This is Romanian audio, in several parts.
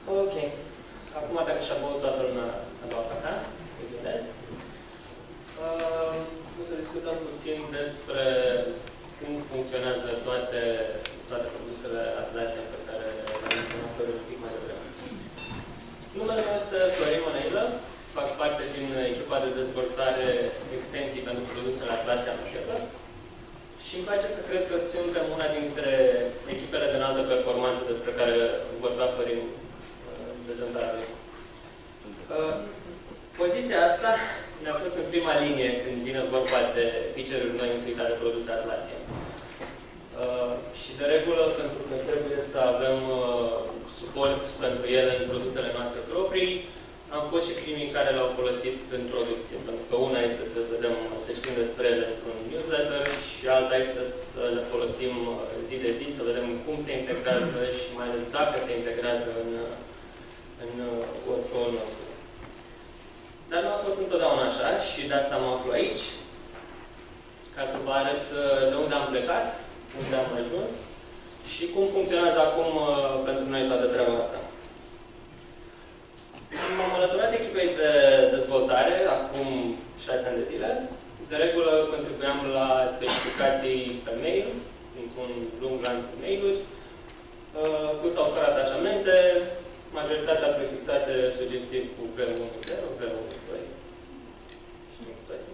Ok. Acum, dacă și-a băut toată lumea a doua cafea, îi o să discutăm puțin despre cum funcționează toate produsele Atlassian pe care le-am menționat un pic mai devreme. Numele meu este Florin Mănăilă, fac parte din echipa de dezvoltare extensii pentru produsele Atlassian Machetă și îmi place să cred că suntem una dintre echipele de înaltă performanță despre care vorbea Florin în prezentarea lui. Poziția asta ne-a pus în prima linie când vine vorba de feature-uri noi în suita de produse Atlassian. Și de regulă, pentru că trebuie să avem suport pentru ele în produsele noastre proprii, am fost și primii care le-au folosit în producție. Pentru că una este să vedem, să știm despre ele într-un newsletter și alta este să le folosim zi de zi, să vedem cum se integrează și mai ales dacă se integrează în workflow-ul nostru. Dar nu a fost întotdeauna așa și de asta mă aflu aici, ca să vă arăt de unde am plecat, unde am ajuns și cum funcționează acum pentru noi toată treaba asta. M-am alăturat echipei de dezvoltare acum 6 ani de zile. De regulă contribuiam la specificații pe mail, într-un lung lanț de mail-uri, cu sau fără atașamente, majoritatea prefixate sugestiv cu V1.0, V1.2. Știm cu toții.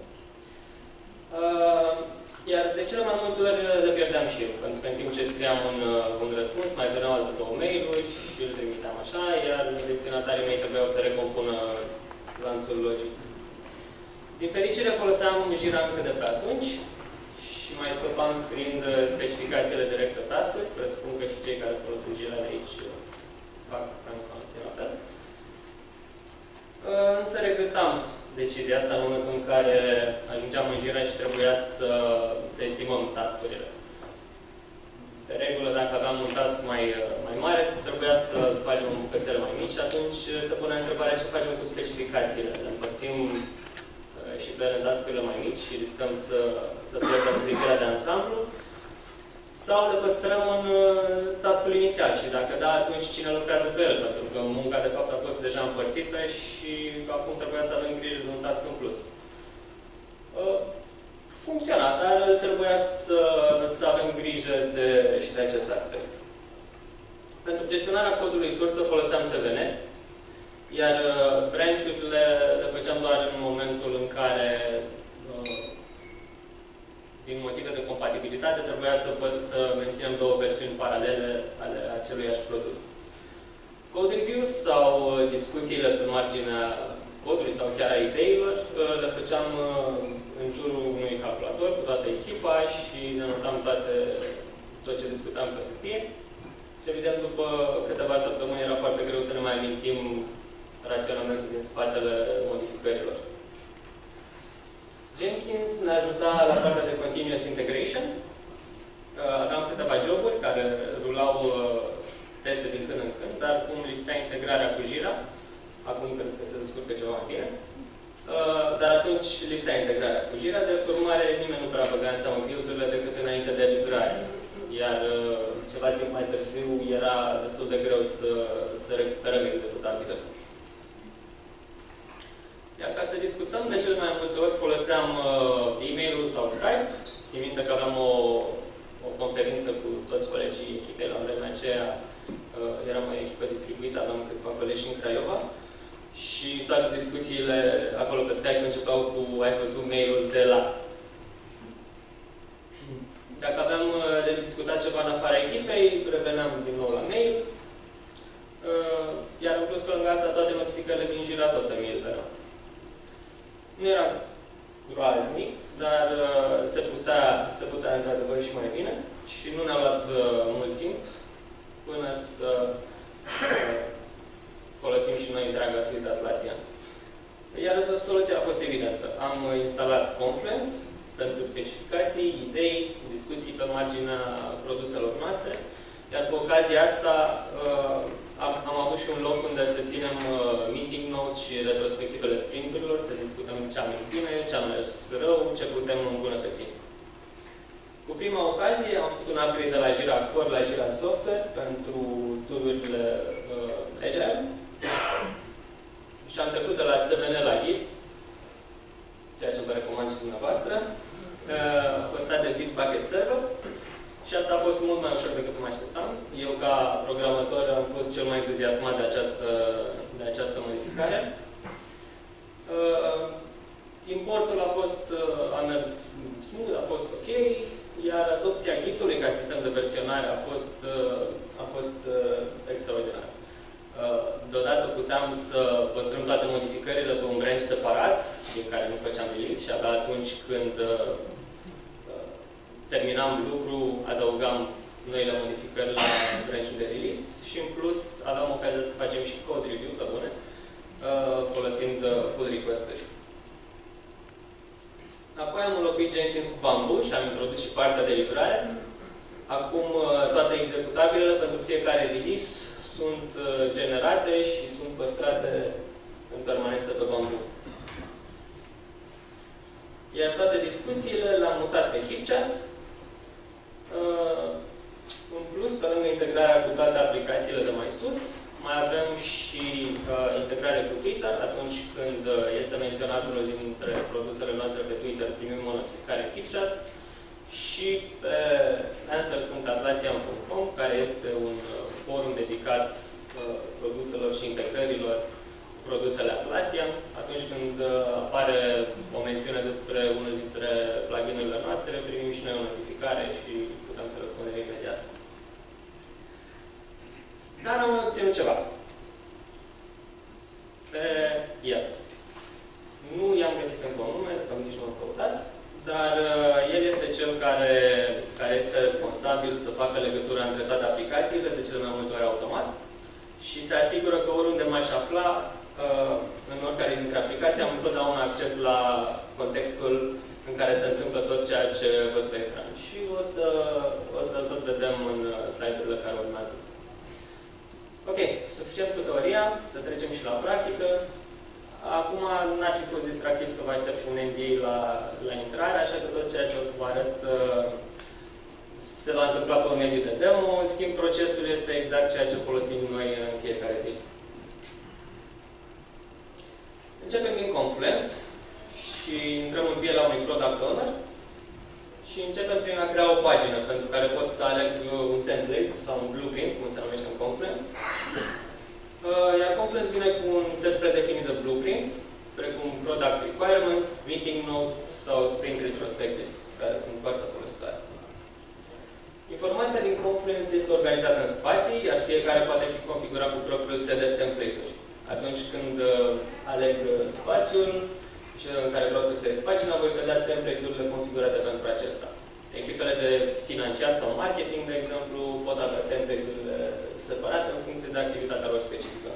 Iar de cele mai multe ori le pierdeam și eu, pentru că în timp ce scriam un răspuns, mai veneau alte 2 mail-uri și îl trimiteam așa, iar destinatarii mei trebuiau să recompună lanțul logic. Din fericire foloseam Jira încă de pe atunci și mai scăpam scriind specificațiile direct pe task-uri, presupun că și cei care folosesc Jira de aici fac cam sau puțin la fel. Însă regretam decizia asta în momentul în care ajungeam în Jira și trebuia să estimăm task-urile. De regulă, dacă aveam un task mai mare, trebuia să facem în bucățele mai mici și atunci se pune întrebarea ce facem cu specificațiile. Le împărțim și pe ele task-urile mai mici și riscăm să pierdem privirea de ansamblu sau le păstrăm în task-ul inițial și dacă da, atunci cine lucrează pe el, pentru că munca de fapt a fost deja împărțită și acum trebuia să avem grijă de un task în plus. Funcționa, dar trebuia să avem grijă și de acest aspect. Pentru gestionarea codului sursă foloseam SVN, iar branch-urile le făceam doar în momentul în care din motive de compatibilitate, trebuia să menținem 2 versiuni paralele ale aceluiași produs. Code reviews sau discuțiile pe marginea codului sau chiar a ideilor le făceam în jurul unui calculator cu toată echipa și ne notam tot ce discutam pe hârtie. Evident, după câteva săptămâni era foarte greu să ne mai amintim raționamentul din spatele modificărilor. Jenkins ne ajuta la partea de continuous integration. Aveam câteva joburi care rulau teste din când în când, dar cum lipsea integrarea cu Jira, acum cred că se descurcă ceva mai bine, dar atunci lipsea integrarea cu Jira, de urmare nimeni nu prea băga în seamă build-urile decât înainte de livrare. Iar ceva timp mai târziu era destul de greu să recuperăm executabilele. Iar ca să discutăm, de cele mai multe ori foloseam e-mail-ul sau Skype. Țin minte că aveam o conferință cu toți colegii echipei. La vremea aceea eram o echipă distribuită, aveam câțiva colegi în Craiova. Și toate discuțiile acolo pe Skype începeau cu ai văzut mail-ul de la. Dacă aveam de discutat ceva în afara echipei, reveneam din nou la mail. Iar în plus, pe lângă asta, toate notificările din Jira tot pe mail veneau. Nu era groaznic, dar se putea într-adevăr și mai bine și nu ne-a luat mult timp până să folosim și noi întreaga suite Atlassian. Iar soluția a fost evidentă. Am instalat Confluence pentru specificații, idei, discuții pe marginea produselor noastre, iar cu ocazia asta am avut și un loc unde să ținem meeting notes și retrospectivele sprinturilor, să discutăm ce am mers bine, ce am mers rău, ce putem îmbunătăți. Cu prima ocazie am făcut un upgrade de la Jira Core la Jira Software pentru tool-urile Agile fost cel mai entuziasmat de această modificare. Importul a mers smooth, a fost ok, iar adopția Git-ului ca sistem de versionare a fost extraordinară. Deodată puteam să păstrăm toate modificările pe un branch separat, din care nu făceam release, și abia atunci când terminam lucru, adăugam noile modificări la branch-ul de release și în plus aveam ocazia să facem și code review pe bune, folosind pull request-uri. Apoi am înlocuit Jenkins cu Bamboo și am introdus și partea de livrare. Acum toate executabilele pentru fiecare release sunt generate și sunt păstrate în permanență pe Bamboo. Iar toate discuțiile le-am mutat pe HipChat. În plus, pe lângă integrarea cu toate aplicațiile de mai sus, mai avem și integrare cu Twitter. Atunci când este menționat unul dintre produsele noastre pe Twitter, primim o notificare HipChat. Și pe answers.atlassian.com, care este un forum dedicat produselor și integrărilor produsele Atlassian. Atunci când apare o mențiune despre unul dintre pluginurile noastre, primim și noi o notificare și putem să răspundem imediat. Dar am obținut ceva pe el. Nu i-am găsit încă un nume, că nici nu am căutat, dar el este cel care este responsabil să facă legătura între toate aplicațiile, de cele mai multe ori automat, și se asigură că oriunde m-aș afla, în oricare dintre aplicații, am întotdeauna acces la contextul în care se întâmplă tot ceea ce văd pe ecran. Și o să tot vedem în slide-urile care urmează. Ok, suficient cu teoria, să trecem și la practică. Acum n-ar fi fost distractiv să vă aștept un NDA la intrare, așa că tot ceea ce o să vă arăt se va întâmpla pe un mediu de demo. În schimb, procesul este exact ceea ce folosim noi în fiecare zi. Începem din Confluence și intrăm în pielea unui product owner și începem prin a crea o pagină pentru care pot să aleg un template sau un blueprint, cum se numește în Confluence. Iar Confluence vine cu un set predefinit de blueprints, precum Product Requirements, Meeting Notes sau Sprint Retrospective, care sunt foarte folositoare. Informația din Confluence este organizată în spații, iar fiecare poate fi configurat cu propriul set de template-uri. Atunci când aleg spațiul în care vreau să creez pagina, voi vedea template-urile configurate pentru acesta. Echipele de financiar sau marketing, de exemplu, pot avea template-urile separate în funcție de activitatea lor specifică.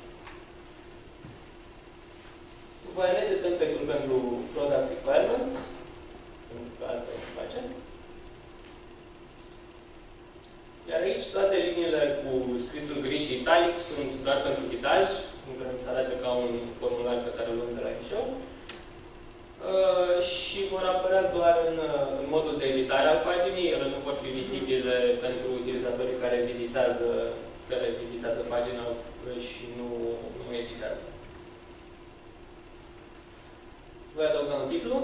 Voi alege template-ul pentru Product Requirements, pentru că asta o face. Iar aici toate liniile cu scrisul gri și italic sunt doar pentru ghitaj, în care se arată ca un formular pe care îl luăm de la Show. Și vor apărea doar în modul de editare al paginii, ele nu vor fi vizibile pentru utilizatorii care vizitează pagina și nu editează. Voi adăuga un titlu.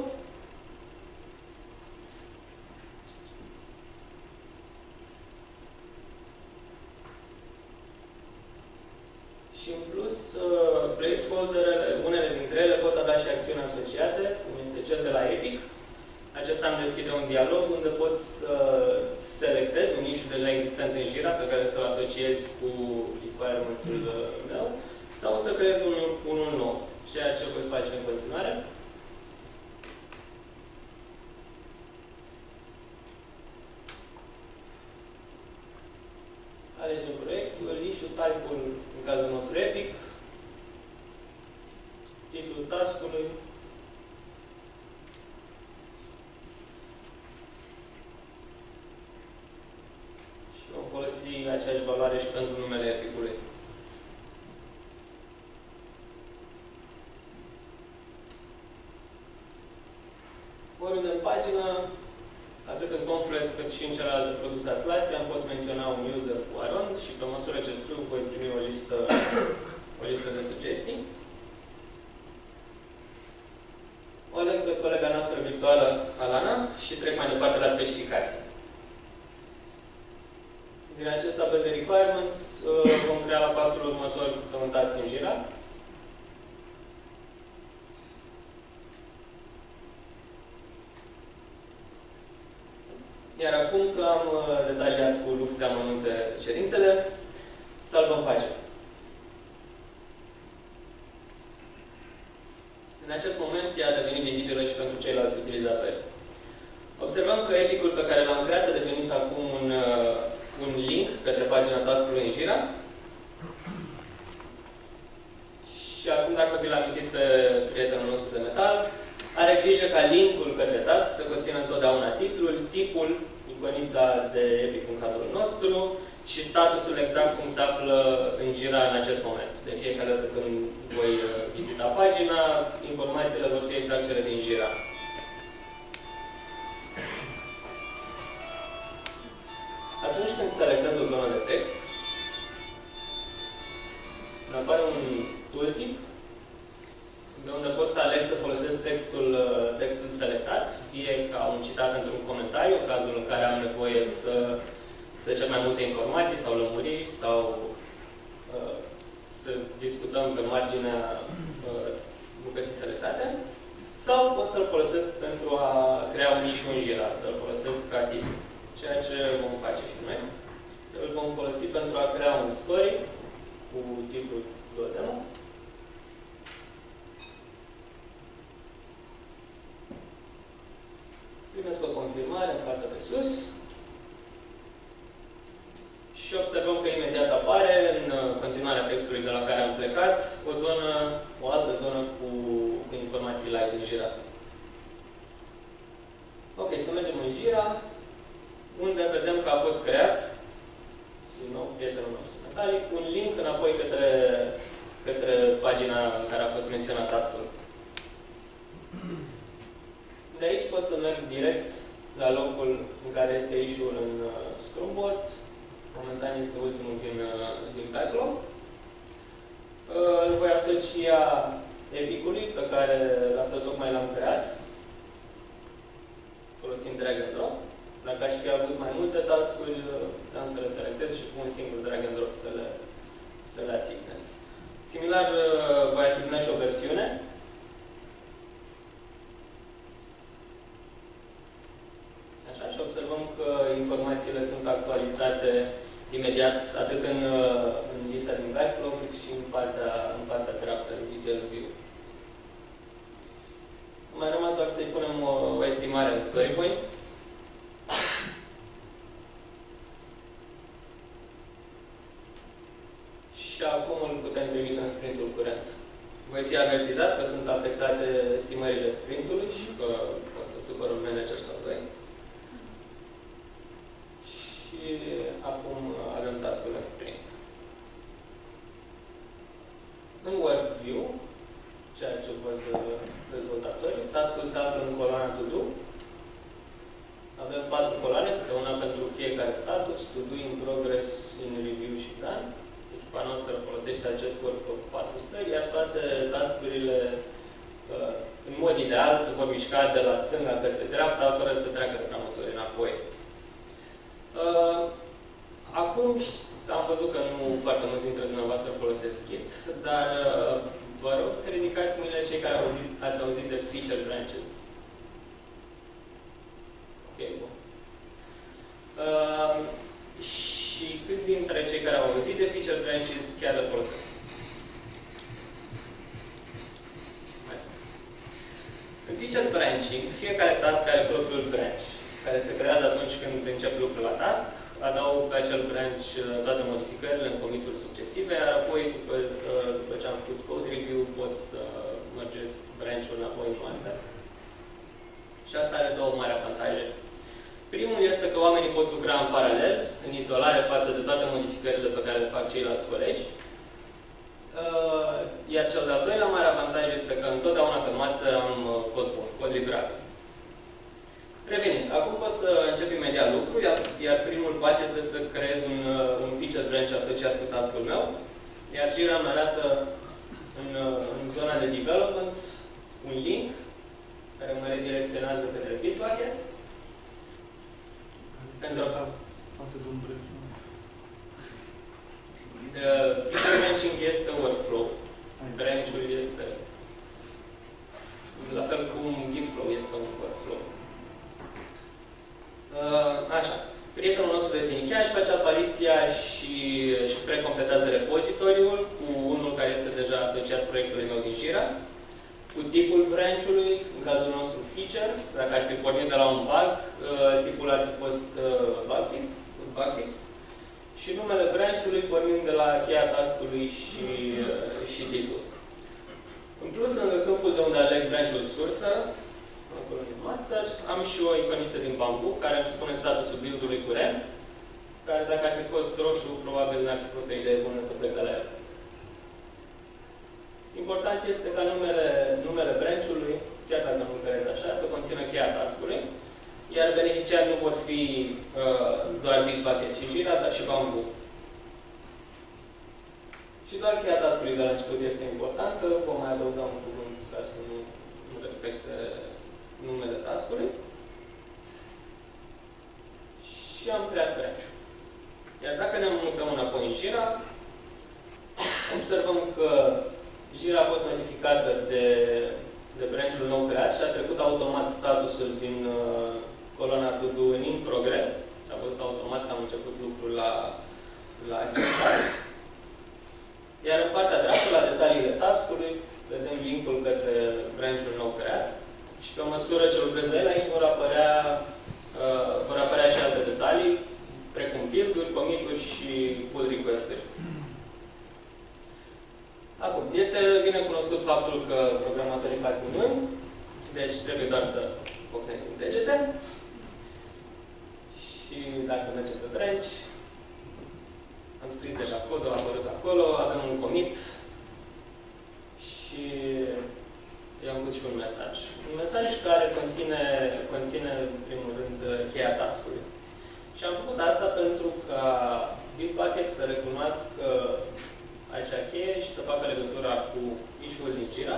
Și în plus, placeholder-ele, unele dintre ele pot avea și acțiuni asociate, cum este cel de la Epic. Acesta îmi deschide un dialog unde pot să selectez un issue deja existent în Jira pe care să-l asociez cu requirement-ul meu sau să creez unul nou, ceea ce voi face în continuare. Alegem proiectul, issue type-ul, în cazul nostru Epic, titlul task-ului și vom folosi aceeași valoare și pentru numele Epic-ului. Oriunde în pagină, atât în Confluence cât și în celelalte produse Atlassian, pot menționa un user cu Aron și pe măsură ce scriu voi primi o listă de sugestii. O aleg pe colega noastră virtuală, Alana, și trec mai departe la specificații. Din acest tabel de requirements vom următor căutați în Jira. Iar acum că am detaliat cu lux de amănunte ședințele, salvăm pagina. În acest moment ea a devenit vizibilă și pentru ceilalți utilizatori. Observăm că epic-ul pe care l-am creat a devenit acum un link către pagina task-ului în Jira. Și acum, dacă vi-l amintiți pe prietenul nostru de metal, are grijă ca linkul către task să conțină întotdeauna titlul, tipul, iconița de epic în cazul nostru și statusul exact cum se află în Jira în acest moment. De fiecare dată când voi vizita pagina, informațiile vor fi exact cele din Jira. Atunci când selectez o zonă de text, îmi apare un tooltip de unde pot să aleg să folosesc textul selectat, fie ca un citat într-un comentariu, în cazul în care am nevoie să cer mai multe informații sau lămuriri sau să discutăm pe marginea bucății selectate, sau pot să-l folosesc pentru a crea un issue în Jira, să-l folosesc ca tip. Ceea ce vom face și noi. Îl vom folosi pentru a crea un story cu titlul demo. Primesc o confirmare în partea de sus și observăm că imediat apare, în continuarea textului de la care am plecat, o altă zonă cu informații live din Jira. Ok, să mergem în Jira, unde vedem că a fost creat, din nou, prietenul nostru Metalic, un link înapoi către pagina în care a fost menționat task-ul. De aici pot să merg direct la locul în care este issue-ul în Scrum Board. Momentan este ultimul din backlog. Îl voi asocia epic-ului pe care tocmai l-am creat, folosind drag and drop. Dacă aș fi avut mai multe task-uri, am să le selectez și cu un singur drag and drop să le asignez. Similar, voi asigna și o versiune. Așa, și observăm că informațiile sunt actualizate imediat, atât în lista din backlog, cât și în partea dreaptă, în detail view. Mai rămas doar să-i punem o estimare în story points. Și acum îl putem trimite în sprintul curent. Voi fi avertizat că sunt afectate estimările sprintului și că o să supăr un manager sau doi. Și acum avem task-ul în sprint. În workview, ceea ce văd dezvoltatorii, task-ul se află în coloana to do. Avem 4 coloane, câte una pentru fiecare status, to do, in progress, in review și done. Echipa noastră folosește acest workflow cu 4 stări, iar toate task-urile, în mod ideal, se vor mișca de la stânga către dreapta, fără să treacă de la motor înapoi. Acum am văzut că nu foarte mulți dintre dumneavoastră folosesc Git, dar vă rog să ridicați mâinile cei care ați auzit de feature branches. Ok, bun. Și câți dintre cei care au auzit de feature branches chiar le folosesc? În feature branching, fiecare task are propriul branch, care se creează atunci când încep lucrul la task, adaug pe acel branch toate modificările în commit-uri succesive, iar apoi, după ce am făcut code review, pot să mergesc branch-ul înapoi în master. Și asta are două mari avantaje. Primul este că oamenii pot lucra în paralel, în izolare față de toate modificările pe care le fac ceilalți colegi. Iar cel de-al doilea mare avantaj este că întotdeauna pe master am cod bun, cod livrabil. Revenind, acum pot să încep imediat lucru, iar primul pas este să creez un feature branch asociat cu task-ul meu, iar Jira îmi arată în zona de development un link care mă redirecționează către Bitbucket. Pentru feature branch branching este workflow. Branch-ul este la fel cum git flow este un workflow. Așa. Prietenul nostru de Tinichea își face apariția și precompletează repozitoriul cu unul care este deja asociat proiectului meu din Jira, cu tipul branch-ului, în cazul nostru feature, dacă aș fi pornit de la un bug, tipul ar fi fost bugfix, și numele branch-ului pornind de la cheia task-ului și titlul. În plus, lângă câmpul de unde aleg branch-ul sursă, acolo în master, am și o iconiță din Bamboo care îmi spune statusul build-ului curent, care dacă ar fi fost roșu, probabil n-ar fi fost o idee bună să plec de la el. Important este ca numele branch-ului, chiar dacă nu creez așa, să conțină cheia task-ului, iar beneficiarii nu vor fi doar Bitbucket și Jira, dar și Bamboo. Și doar cheia task-ului de la început este importantă, vom mai adăuga un cuvânt ca să nu respecte numele task-ului. Și am creat branch-ul. Iar dacă ne mutăm înapoi în Jira, observăm că Jira a fost notificată de branch-ul nou creat și a trecut automat statusul din coloana to do in progress. Și a fost automat că am început lucrul la acest task. Iar în partea dreaptă, la detaliile task-ului, vedem link-ul către branch-ul nou creat. Și pe măsură ce lucrez de el, aici vor apărea și alte detalii, precum build-uri, commit-uri și pull request-uri. Acum, este bine cunoscut faptul că programatorii fac minuni, deci trebuie doar să pocnesc din degete. Și dacă mergem pe branch, am scris deja codul, a apărut acolo, avem un commit și i-am pus și un mesaj. Un mesaj care conține în primul rând, cheia task-ului. Și am făcut asta pentru ca Bitbucket să recunoască acea cheie și să facă legătura cu issue-ul din Jira.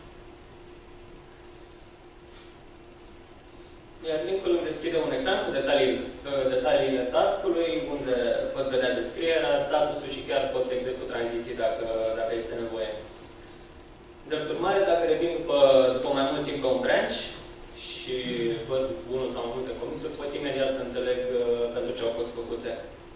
Iar link-ul îmi deschide un ecran cu detaliile task-ului, unde pot vedea descrierea, statusul și chiar pot să execut tranziții dacă este nevoie. Drept urmare, dacă revin după mai mult timp pe un branch și văd unul sau mai multe commit-uri, pot imediat să înțeleg pentru ce au fost făcute.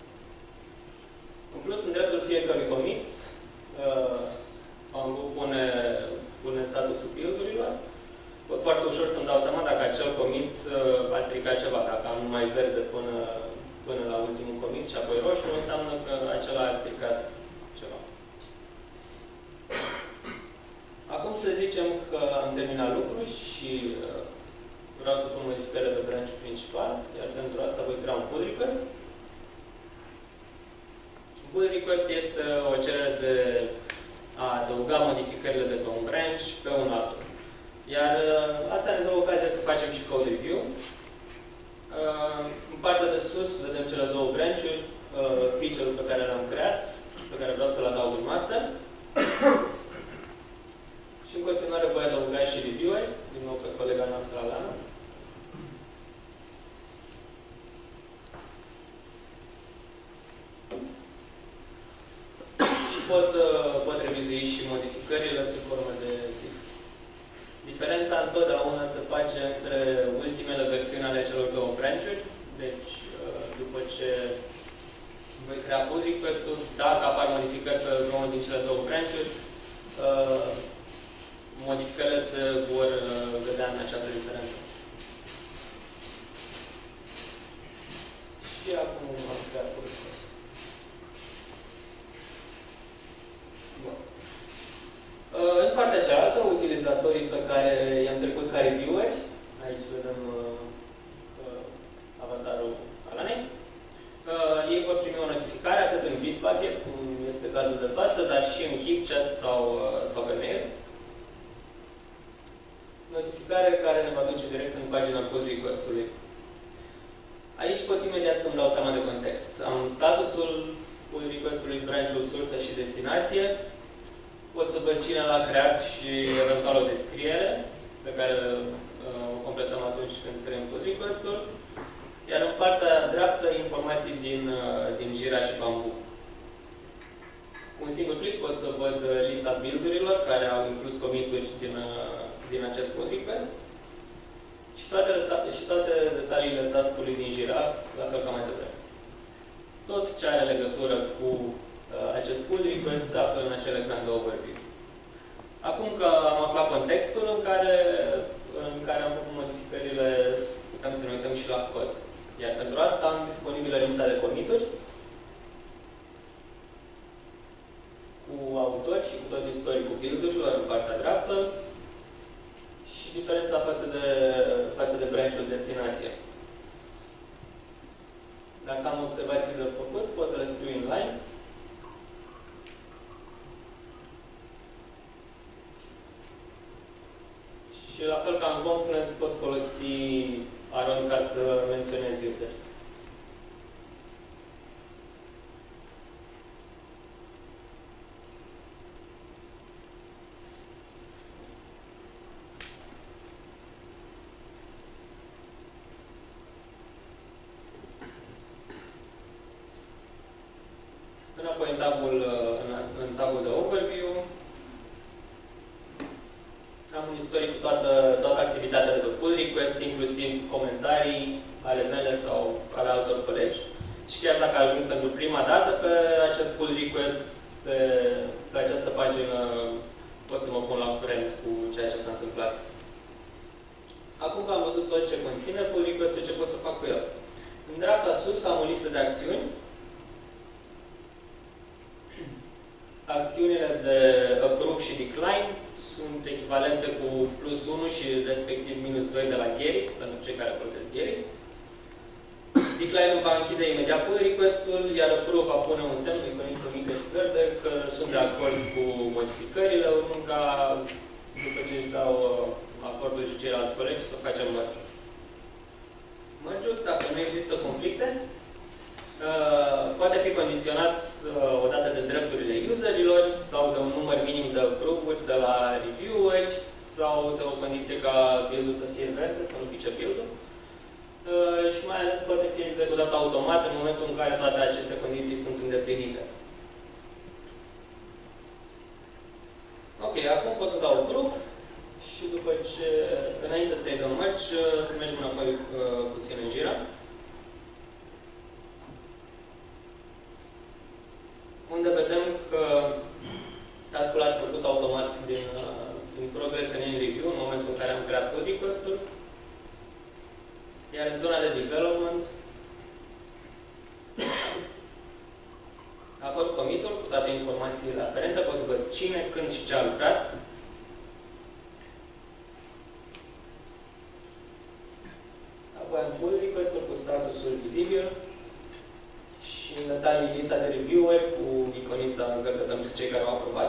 În plus, în dreptul fiecărui commit, Bamboo pune statusul build-urilor. Pot foarte ușor să-mi dau seama dacă acel commit a stricat ceva. Dacă am numai verde până la ultimul commit și apoi roșu, înseamnă că acela a stricat ceva. Acum să zicem că am terminat lucrul și vreau să pun modificările pe branch principal, iar pentru asta voi crea un pull request. Pull request este o cerere de a adăuga modificările de pe un branch pe un altul. Iar asta ne dă ocazia să facem și code review. În partea de sus vedem cele două branch-uri, feature-ul pe care l-am creat, pe care vreau să-l adaug în master. Și în continuare voi adăuga și review-uri, din nou pe colega noastră Alana. Și pot revizui și modificările sub formă de div. Diferența întotdeauna se face între ultimele versiuni ale celor două branch-uri. Deci, după ce voi crea pull request-ul, dacă apar modificări pe unul din cele două branch-uri, modificările se vor vedea în această diferență. Și acum am creat pull request. Bun. În partea cealaltă, utilizatorii pe care i-am trecut ca reviewer, aici vedem avatarul Alanei, ei vor primi o notificare atât în Bitbucket, cum este cazul de față, dar și în HipChat sau pe mail. Notificare care ne va duce direct în pagina pull request-ului. Aici pot imediat să-mi dau seama de context. Am statusul pull request-ului, branch-ul sursă și destinație. Pot să văd cine l-a creat și eventual o descriere pe care o completăm atunci când creăm pull request-ul. Iar în partea dreaptă, informații din Jira și Bamboo. Cu un singur click pot să văd lista build-urilor care au inclus commit-uri din acest pull request și toate detaliile task-ului din Jira, la fel ca mai devreme. Tot ce are legătură cu acest pull request se află în acel ecran de overview. Acum că am aflat contextul în care am făcut modificările, putem să ne uităm și la cod. Iar pentru asta am disponibilă lista de commit-uri cu autori și cu tot istoricul build-urilor în partea dreaptă și diferența față de branch-ul destinație. Dacă am observații de făcut, pot să le scriu în line. Și la fel ca în Confluence pot folosi Aron ca să menționez user. Înapoi în tabul de overview am un istoric cu toată activitatea de pe pull request, inclusiv comentarii ale mele sau ale altor colegi. Și chiar dacă ajung pentru prima dată pe acest pull request, pe această pagină, pot să mă pun la curent cu ceea ce s-a întâmplat. Acum că am văzut tot ce conține pull request, ce pot să fac cu el? În dreapta sus am o listă de acțiuni. Acțiunile de approve și decline sunt echivalente cu +1 și respectiv -2 de la Gary, pentru cei care folosesc Gary. Decline-ul va închide imediat pull request-ul, iar approve va pune un semn, iconiță mică și verde, că sunt de acord cu modificările, urmând ca, după ce își dau acordul și ceilalți colegi, să facem merge-ul. Merge-ul, dacă nu există conflicte, poate fi condiționat odată de drepturile userilor sau de un număr minim de approve-uri de la review-uri sau de o condiție ca build-ul să fie verde, să nu pice build-ul. Și mai ales poate fi executat automat în momentul în care toate aceste condiții sunt îndeplinite. Ok, acum pot să dau approve și după ce, înainte să-i dăm merge, să mergem înapoi puțin în Jira. Unde vedem că task-ul a trecut automat din progress în review în momentul în care am creat pull request-ul. Iar în zona de development apar commit-ul cu toate informațiile aferente, pot să văd cine, când și ce a lucrat. Apoi am pull request-ul cu statusul vizibil și în detalii lista de review-uri cu iconița verde pentru cei care au aprobat.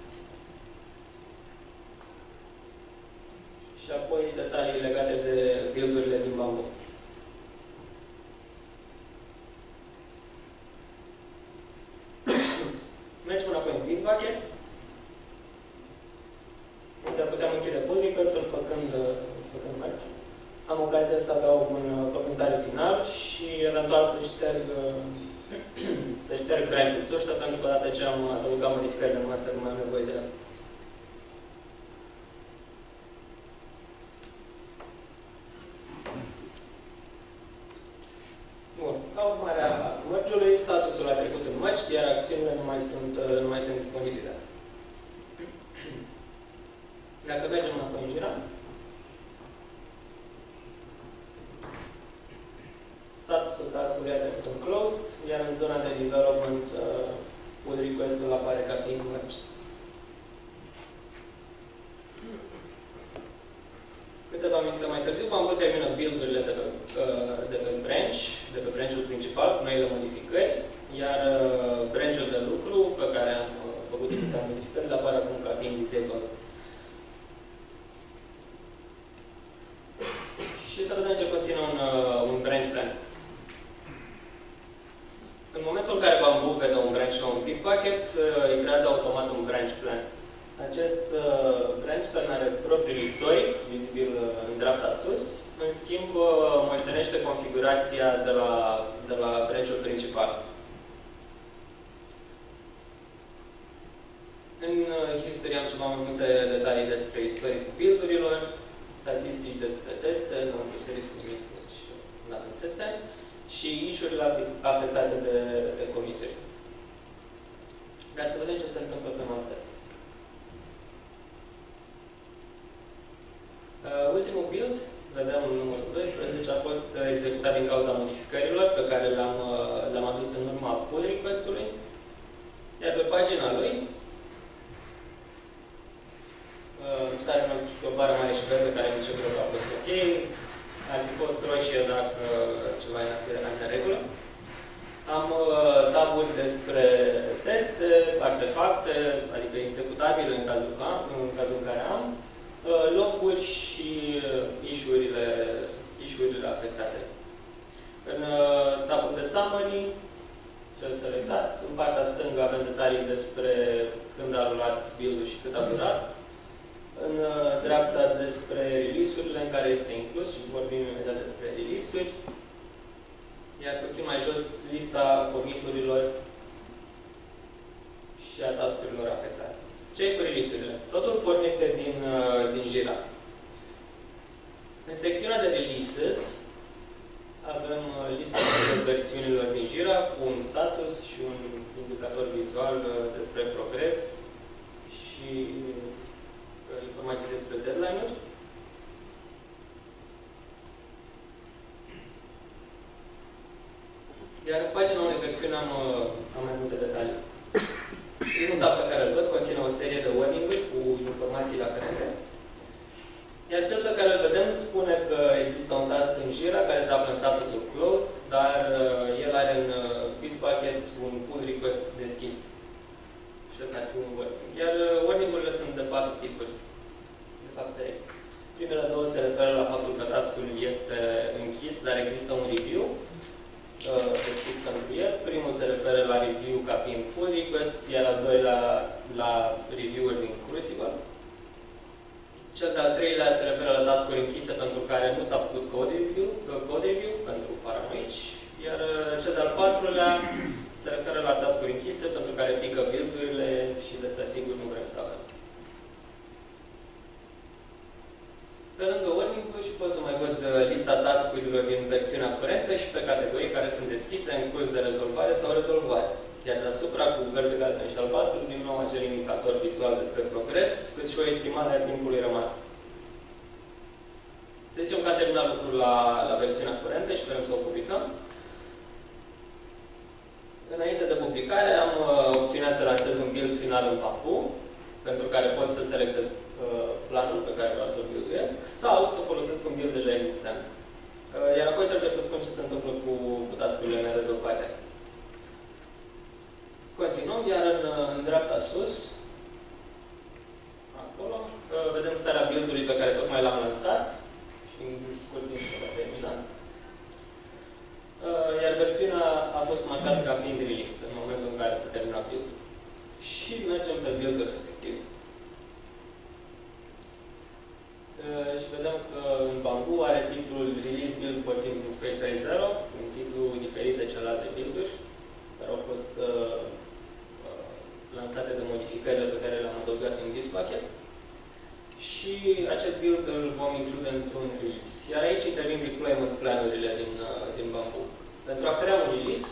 Și apoi detalii legate de build-urile din Bamboo. Mergem înapoi în Bitbucket, unde putem închide pull request-ul făcând merge. Am ocazia să adaug un comentariu final și eventual să șterg branch-ul sursă, pentru că odată ce am adăugat modificările noastre, nu mai am nevoie de el. Bun. Ca urmare a merge-ului, statusul a trecut în merge, iar acțiunile nu mai sunt disponibile. Dacă mergem înapoi în Jira, statusul task-ului a trecut în closed, iar în zona de development pull request-ul apare ca fiind merged. Câteva minute mai târziu am văzut termină build-urile de pe branch-ul principal, cu noile modificări, iar branch-ul de lucru pe care am făcut inițial modificările apare acum ca fiind disabled. Și să vedem ce conține un branch plan. În momentul în care Bamboo vede un branch nou în Bitbucket, îi creează automat un branch plan. Acest branch plan are propriul istoric, vizibil în dreapta sus. În schimb, moștenește configurația de la branch-ul principal. În history am ceva mai multe detalii despre istoricul build-urilor, statistici despre teste, nu am pus nimic, deci nu avem teste, și issue-urile afectate de commit-uri. Dar să vedem ce se întâmplă pe master. Ultimul build, vedem numărul 12, a fost executat din cauza modificărilor pe care le-am adus în urma pull request-ului. Iar pe pagina lui, stare o bară mare și verde care zice că a fost ok, ar fi fost roșie dacă ceva era în regulă. Am taburi despre teste, artefacte, adică executabile în cazul în care am, loguri și issue-urile afectate. În tabul de summary, cel selectat, în partea stângă avem detalii despre când a rulat build-ul și cât a durat. În dreapta despre release-urile în care este inclus și vorbim imediat despre release-uri. Iar puțin mai jos, lista commit-urilor și a task-urilor afectate. Ce cu release-urile? Totul pornește din Jira. În secțiunea de releases avem lista versiunilor din Jira cu un status și un indicator vizual despre progres și informații despre deadline-uri. Iar în pagina unei versiuni am mai multe detalii. Primul tab pe care îl văd conține o serie de warning-uri cu informațiile aferente. Iar cel pe care îl vedem spune că există un task în Jira care se află în statusul closed, dar el are în Bitbucket un pull request deschis. Și ăsta ar fi un warning. Iar warning-urile sunt de 4 tipuri. De fapt, 3. Primele două se referă la faptul că task-ul este închis, dar există un review deschis pentru el. Primul se referă la review ca fiind pull request, iar al doilea la review-uri din Crucible. Cel de-al treilea se referă la task-uri închise pentru care nu s-a făcut code review pentru paranoici, iar cel de-al patrulea se referă la task-uri închise pentru care pică build-urile și de astea sigur nu vrem să avem. Pe lângă warning-uri pot să mai văd lista task-urilor din versiunea curentă și pe categorii care sunt deschise, în curs de rezolvare sau rezolvate. Iar deasupra, cu verde, galben și albastru, din nou acel indicator vizual despre progres, cât și o estimare a timpului rămas. Să zicem că a terminat lucrul la versiunea curentă și vrem să o publicăm. Înainte de publicare am opțiunea să lansez un build final în Bamboo, pentru care pot să selectez planul pe care vreau să-l builduiesc, sau să folosesc un build deja existent. Iar apoi trebuie să spun ce se întâmplă cu task-urile nerezolvate. Continuăm, iar în dreapta sus, acolo, vedem starea build-ului pe care tocmai l-am lansat și în scurt timp se va termina. Iar versiunea a fost marcată ca fiind released în momentul în care se termina build-ul. Și mergem pe build-ul respectiv. Și vedem că în Bamboo are titlul Release Build for Teams in Space 3.0, un titlu diferit de celelalte build-uri, care au fost lansate de modificările pe care le-am adăugat în Bitbucket. Și acest build îl vom include într-un release. Iar aici intervin deployment plan-urile din Bamboo. Pentru a crea un release,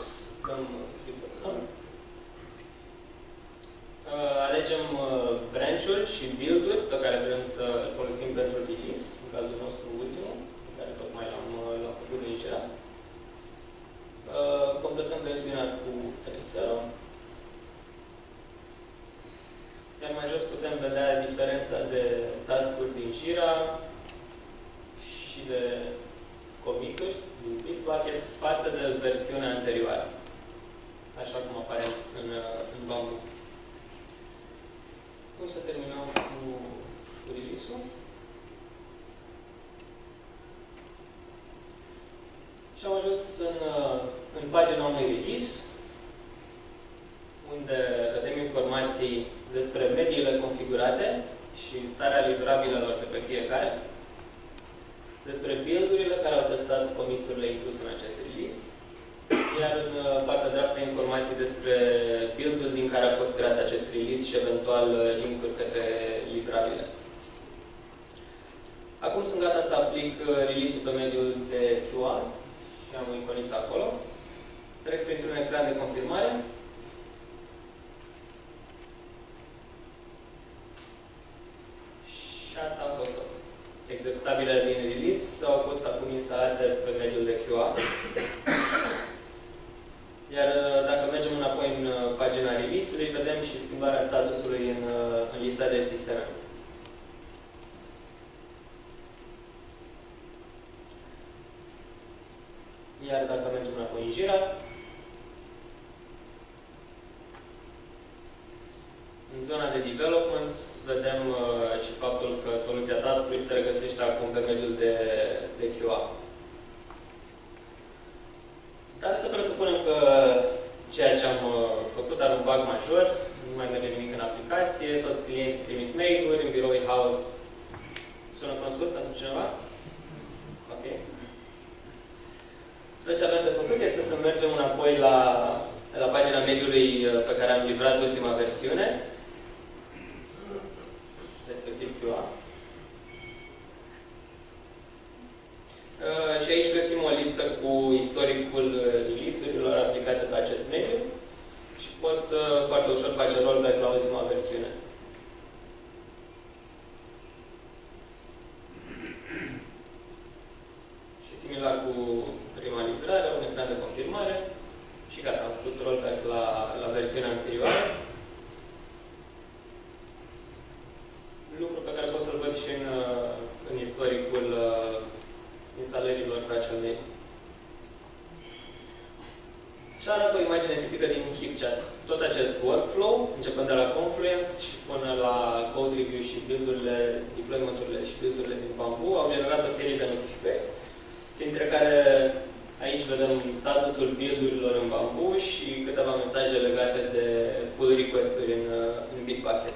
alegem branch-uri și build-uri pe care vrem să le folosim pentru release, în cazul nostru ultimul, pe care tocmai l-am făcut din Jira. Completăm versiunea cu 3.0. Iar mai jos putem vedea diferența de task-uri din Jira și de commit-uri din Bitbucket față de versiunea anterioară, așa cum apare în Bamboo. O să terminăm cu release-ul. Și am ajuns în pagina unui release, unde vedem informații despre mediile configurate și starea livrabilelor de pe fiecare, despre build-urile care au testat commit-urile incluse în acest release, iar în partea dreaptă informații despre build-ul din care a fost creat acest release și eventual link-uri către livrabile. Acum sunt gata să aplic release-ul pe mediul de QA și am o iconiță acolo. Trec printr-un ecran de confirmare. Și asta a fost tot. Executabilele din release au fost acum instalate pe mediul de QA. Iar dacă mergem înapoi în pagina release-ului, vedem și schimbarea statusului în lista de sisteme. Iar dacă mergem înapoi în Jira, în zona de development, vedem și faptul că soluția task-ului se regăsește acum pe mediul de QA. Dar să presupunem că ceea ce am făcut are un bug major, nu mai merge nimic în aplicație, toți clienții trimit mail-uri, în birou house. Sună cunoscut pentru cineva? Ok. Tot ce avem de făcut este să mergem înapoi la pagina mediului pe care am livrat ultima versiune, respectiv QA. Și aici găsim o listă cu istoricul release-urilor aplicate pe acest mediu și pot foarte ușor face rollback la ultima versiune. Și similar cu prima livrare, un ecran de confirmare și gata, am făcut rollback la versiunea anterioară. Lucru pe care pot să-l văd și în istoricul instalărilor pe acel mediu. Și arată o imagine tipică din HipChat. Tot acest workflow, începând de la Confluence și până la code review și build-urile, deployment-urile și build-urile din Bamboo, au generat o serie de notificări, printre care aici vedem statusul build-urilor în Bamboo și câteva mesaje legate de pull request-uri în Bitbucket.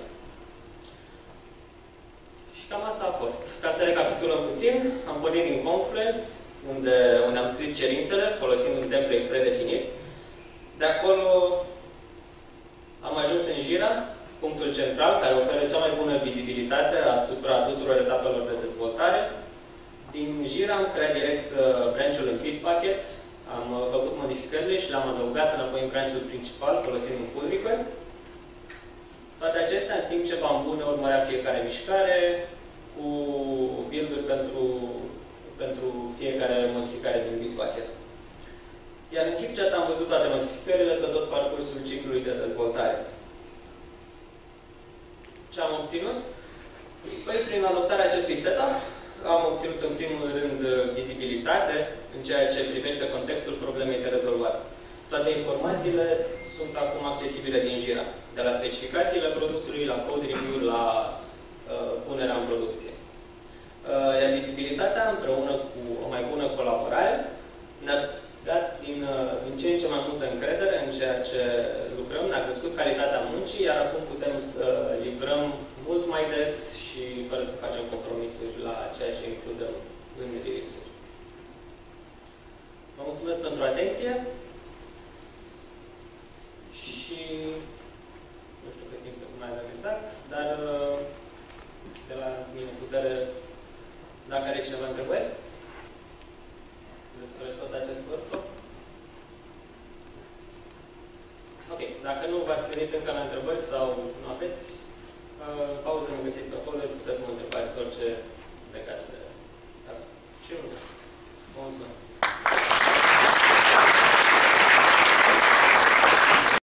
Cam asta a fost. Ca să recapitulăm puțin, am pornit din Confluence, unde am scris cerințele, folosind un template predefinit. De acolo am ajuns în Jira, punctul central, care oferă cea mai bună vizibilitate asupra tuturor etapelor de dezvoltare. Din Jira am creat direct branch-ul în Bitbucket, am făcut modificările și le-am adăugat înapoi în branch-ul principal, folosind un pull request. Toate acestea, în timp ce Bamboo ne urmărea fiecare mișcare, cu build-uri pentru fiecare modificare din Bitbucket. Iar în HipChat am văzut toate notificările pe tot parcursul ciclului de dezvoltare. Ce am obținut? Păi, prin adoptarea acestui setup, am obținut în primul rând vizibilitate în ceea ce privește contextul problemei de rezolvat. Toate informațiile sunt acum accesibile din Jira, de la specificațiile produsului, la code review, la punerea în producție. Iar vizibilitatea, împreună cu o mai bună colaborare, ne-a dat din ce în ce mai multă încredere în ceea ce lucrăm, ne-a crescut calitatea muncii, iar acum putem să livrăm mult mai des și fără să facem compromisuri la ceea ce includem în release-uri. Vă mulțumesc pentru atenție și nu știu cât timp mai avem exact, dar de la mine putere, dacă are cineva întrebări despre tot acest workflow. Ok, dacă nu v-ați gândit încă la întrebări sau nu aveți, pauză mă găsiți pe acolo, puteți să mă întrebați orice legat de asta. Și nu. Vă mulțumesc!